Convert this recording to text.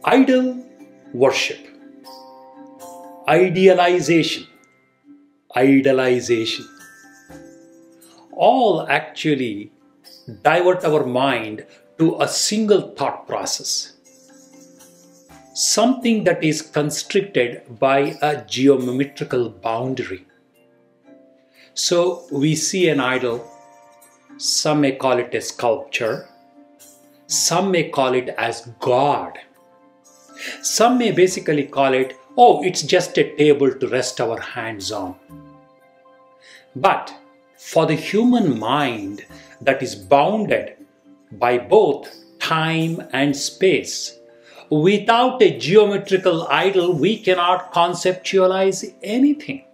Idol worship, idealization, idolization, all actually divert our mind to a single thought process. Something that is constricted by a geometrical boundary. So we see an idol, some may call it a sculpture, some may call it as God. Some may basically call it, oh, it's just a table to rest our hands on. But for the human mind that is bounded by both time and space, without a geometrical idol, we cannot conceptualize anything.